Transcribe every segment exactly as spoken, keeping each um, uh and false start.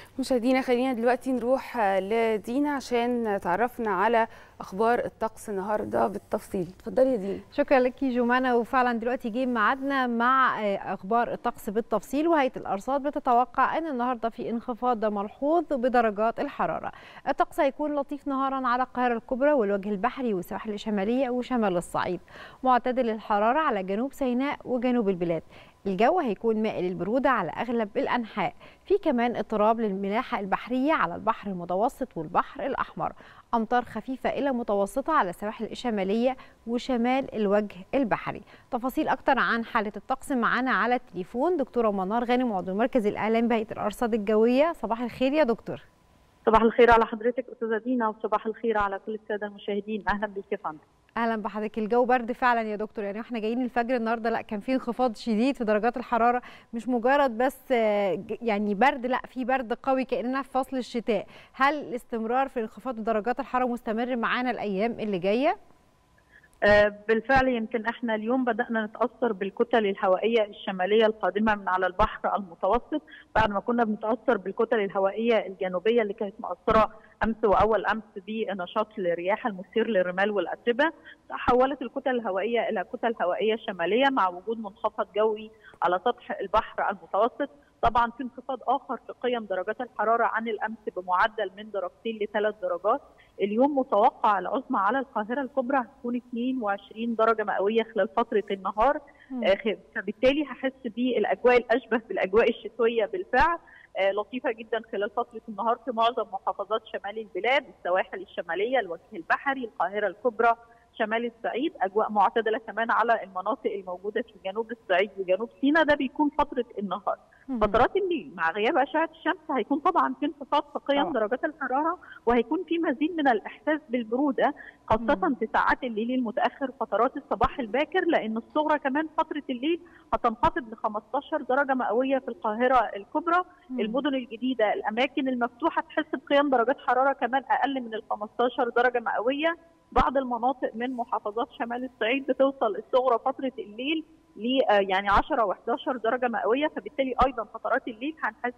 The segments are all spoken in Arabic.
مشاهدينا خلينا دلوقتي نروح لدينا عشان تعرفنا على اخبار الطقس النهارده بالتفصيل. اتفضلي يا دينا. شكرا لك جمانه. وفعلا دلوقتي جه ميعادنا مع اخبار الطقس بالتفصيل. وهيئه الارصاد بتتوقع ان النهارده في انخفاض ملحوظ بدرجات الحراره. الطقس هيكون لطيف نهارا على القاهره الكبرى والوجه البحري والسواحل الشماليه وشمال الصعيد، معتدل الحراره على جنوب سيناء وجنوب البلاد. الجو هيكون مائل البرودة على أغلب الأنحاء. في كمان اضطراب للملاحة البحرية على البحر المتوسط والبحر الأحمر. أمطار خفيفة إلى متوسطة على السواحل الشمالية وشمال الوجه البحري. تفاصيل أكتر عن حالة الطقس معانا على التليفون دكتورة منار غانم، عضو المركز الإعلامي بهيئة الأرصاد الجوية. صباح الخير يا دكتور. صباح الخير على حضرتك أستاذة دينا، وصباح الخير على كل السادة المشاهدين. أهلا بك يا فندم. اهلا بحضرتك. الجو برد فعلا يا دكتور، يعني احنا جايين الفجر النهارده لا كان في انخفاض شديد في درجات الحراره، مش مجرد بس يعني برد، لا في برد قوي كاننا في فصل الشتاء. هل الاستمرار في انخفاض درجات الحراره مستمر معانا الايام اللي جايه؟ بالفعل يمكن احنا اليوم بدأنا نتأثر بالكتل الهوائية الشمالية القادمة من على البحر المتوسط، بعد ما كنا بنتأثر بالكتل الهوائية الجنوبية اللي كانت مؤثرة أمس وأول أمس بنشاط الرياح المثير للرمال والأتربة. تحولت الكتل الهوائية إلى كتل هوائية شمالية مع وجود منخفض جوي على سطح البحر المتوسط. طبعا في انخفاض آخر في قيم درجات الحرارة عن الأمس بمعدل من درجتين لثلاث درجات. اليوم متوقع العظمى على القاهرة الكبرى هتكون اثنين وعشرين درجة مئوية خلال فترة النهار، فبالتالي هحس بالأجواء الأشبه بالأجواء الشتوية بالفعل. لطيفة جدا خلال فترة النهار في معظم محافظات شمال البلاد، السواحل الشمالية، الوجه البحري، القاهرة الكبرى، شمال الصعيد. اجواء معتدله كمان على المناطق الموجوده في جنوب الصعيد وجنوب سيناء، ده بيكون فتره النهار. فترات الليل مع غياب اشعه الشمس هيكون طبعا في انخفاض في قيم درجات الحراره، وهيكون في مزيد من الاحساس بالبروده خاصه في ساعات الليل المتاخر فترات الصباح الباكر، لان الصغرى كمان فتره الليل هتنخفض ل خمستاشر درجه مئويه في القاهره الكبرى. مم. المدن الجديده الاماكن المفتوحه تحس بقيم درجات حراره كمان اقل من ال خمستاشر درجه مئويه. بعض المناطق من محافظات شمال الصعيد بتوصل الصغرى فتره الليل ل يعني عشرة وحداشر درجه مئويه، فبالتالي ايضا فترات الليل هنحس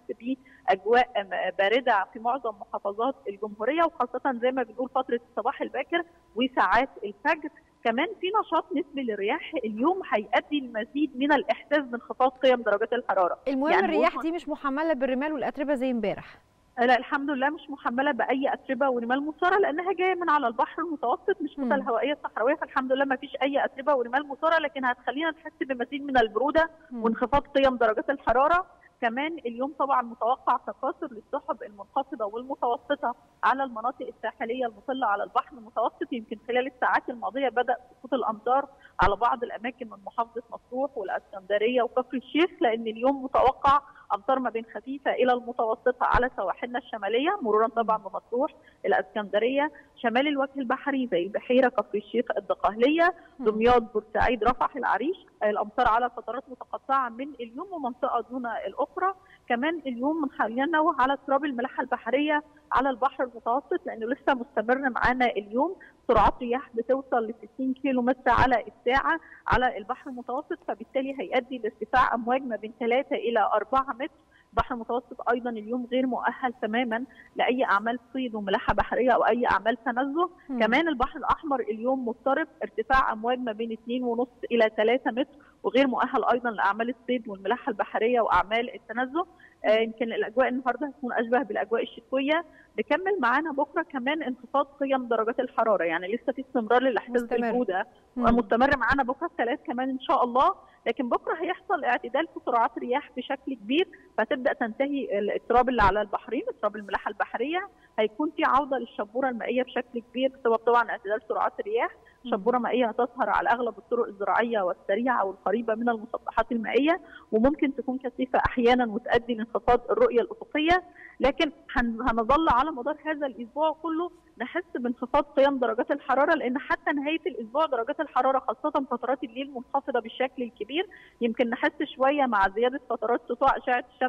باجواء بارده في معظم محافظات الجمهوريه، وخاصه زي ما بنقول فتره الصباح الباكر وساعات الفجر. كمان في نشاط نسبي للرياح اليوم هيؤدي المزيد من الاحساس بانخفاض قيم درجات الحراره. المهم يعني الرياح دي مش محمله بالرمال والاتربه زي امبارح؟ لا الحمد لله مش محمله باي اتربه ورمال مثاره، لانها جايه من على البحر المتوسط مش كتل هوائيه صحراويه، فالحمد لله ما فيش اي اتربه ورمال مثاره، لكن هتخلينا نحس بمزيد من البروده وانخفاض قيم درجات الحراره. كمان اليوم طبعا متوقع تكاثر للسحب المنخفضه والمتوسطه على المناطق الساحليه المطله على البحر المتوسط. يمكن خلال الساعات الماضيه بدا سقوط الامطار على بعض الاماكن من محافظه مطروح والاسكندريه وكفر الشيخ، لان اليوم متوقع امطار ما بين خفيفه الى المتوسطه على سواحلنا الشماليه مرورا طبعا بمطروح، الاسكندريه، شمال الوجه البحري زي البحيره، كفر الشيخ، الدقهليه، دمياط، بورسعيد، رفح، العريش. الامطار على فترات متقطعه من اليوم ومنطقه دون الاخرى. كمان اليوم بنخلينا ننوه على اضطراب الملاحه البحريه على البحر المتوسط، لانه لسه مستمر معانا اليوم. سرعات رياح بتوصل ل ستين كيلو متر على الساعه على البحر المتوسط، فبالتالي هيؤدي لارتفاع امواج ما بين ثلاثة الى أربعة متر. البحر المتوسط ايضا اليوم غير مؤهل تماما لاي اعمال صيد وملاحه بحريه او اي اعمال تنزه. مم. كمان البحر الاحمر اليوم مضطرب، ارتفاع امواج ما بين اثنين ونص الى ثلاثة متر، وغير مؤهل ايضا لاعمال الصيد والملاحه البحريه واعمال التنزه. آه يمكن الاجواء النهارده هتكون اشبه بالاجواء الشتويه. بكمل معانا بكره كمان انخفاض قيم درجات الحراره، يعني لسه في استمرار للاحساس بالبروده مستمر معانا بكره الثلاث كمان ان شاء الله. لكن بكره هيحصل اعتدال في سرعات الرياح بشكل كبير، فتبدا تنتهي الاضطراب اللي على البحرين، اضطراب الملاحه البحريه. هيكون في عوده للشبوره المائيه بشكل كبير بسبب طبعا اعتدال سرعات الرياح. شبوره مائيه هتظهر على اغلب الطرق الزراعيه والسريعه والقريبه من المسطحات المائيه، وممكن تكون كثيفه احيانا وتؤدي لانخفاض الرؤيه الافقيه. لكن هنظل على مدار هذا الاسبوع كله نحس بانخفاض قيم درجات الحراره، لان حتى نهايه الاسبوع درجات الحراره خاصه فترات الليل منخفضه بالشكل الكبير. يمكن نحس شويه مع زياده فترات سطوع اشعه الشمس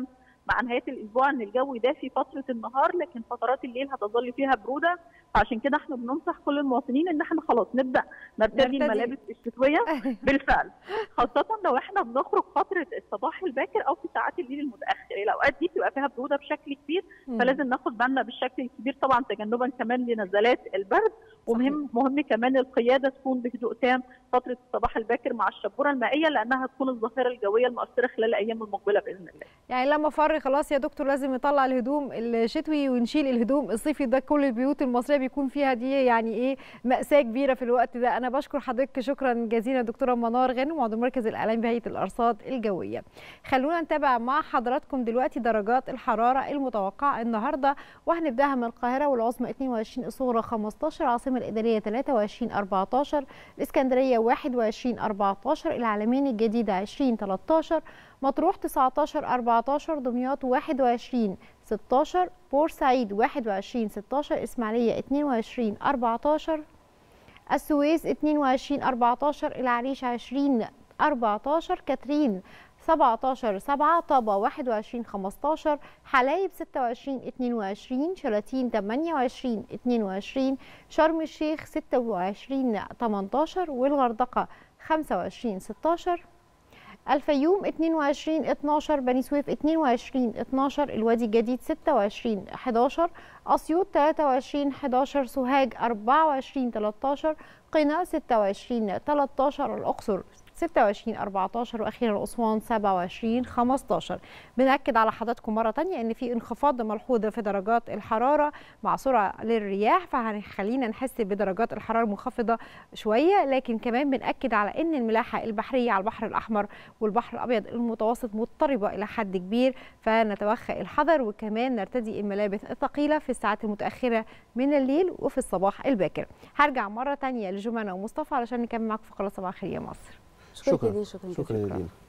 مع نهايه الاسبوع ان الجو دافي فتره النهار، لكن فترات الليل هتظل فيها بروده. فعشان كده احنا بننصح كل المواطنين ان احنا خلاص نبدا نرتدي الملابس الشتويه بالفعل، خاصه لو احنا بنخرج فتره الصباح الباكر او في ساعات الليل المتاخر. الاوقات دي بتبقى فيها بروده بشكل كبير، فلازم ناخد بالنا بالشكل الكبير طبعا، تجنبا كمان لنزلات البرد. ومهم مهم كمان القياده تكون بهدوء تام فتره الصباح الباكر مع الشبوره المائيه، لانها تكون الظاهره الجويه المؤثره خلال الايام المقبله باذن الله. يعني لما فر خلاص يا دكتور لازم نطلع الهدوم الشتوي ونشيل الهدوم الصيفي، ده كل البيوت المصريه بيكون فيها دي يعني ايه مأساة كبيره في الوقت ده. انا بشكر حضرتك شكرا جزيلا دكتوره منار غانم عضو مركز الاعلام بهيئه الارصاد الجويه. خلونا نتابع مع حضراتكم دلوقتي درجات الحراره المتوقعه النهارده، وهنبداها من القاهره والعظمى اثنين وعشرين، الصغرى خمستاشر، العاصمه الاداريه ثلاثة وعشرين أربعتاشر، الاسكندريه واحد وعشرين أربعتاشر، العلمين الجديده عشرين تلتاشر، مطروح تسعتاشر أربعتاشر، دمياط واحد وعشرين ستاشر، بورسعيد واحد وعشرين ستاشر، اسماعيليه اثنين وعشرين أربعتاشر، السويس اثنين وعشرين أربعتاشر، العريش عشرين أربعتاشر، كاترين سبعتاشر سبعة، طابة واحد وعشرين خمستاشر، حلايب ستة وعشرين اثنين وعشرين، شلاتين ثمانية وعشرين اثنين وعشرين، شرم الشيخ ستة وعشرين تمنتاشر، والغردقة خمسة وعشرين ستاشر، الفيوم اثنين وعشرين اتناشر، بني سويف اثنين وعشرين اتناشر، الوادي الجديد ستة وعشرين حداشر، اسيوط ثلاثة وعشرين حداشر، سوهاج أربعة وعشرين تلتاشر، قنا ستة وعشرين تلتاشر، الاقصر ستة وعشرين أربعتاشر، واخيرا اسوان سبعة وعشرين خمستاشر. بنأكد على حضراتكم مره ثانيه ان في انخفاض ملحوظ في درجات الحراره مع سرعه للرياح، فهنخلينا نحس بدرجات الحراره منخفضه شويه، لكن كمان بنأكد على ان الملاحه البحريه على البحر الاحمر والبحر الابيض المتوسط مضطربه الى حد كبير، فنتوخى الحذر، وكمان نرتدي الملابس الثقيله في الساعات المتاخره من الليل وفي الصباح الباكر. هرجع مره ثانيه لجمانه ومصطفى علشان نكمل معاكم فقره صباح الخير يا مصر. شكرا شكرا شكرا, شكرا, شكرا.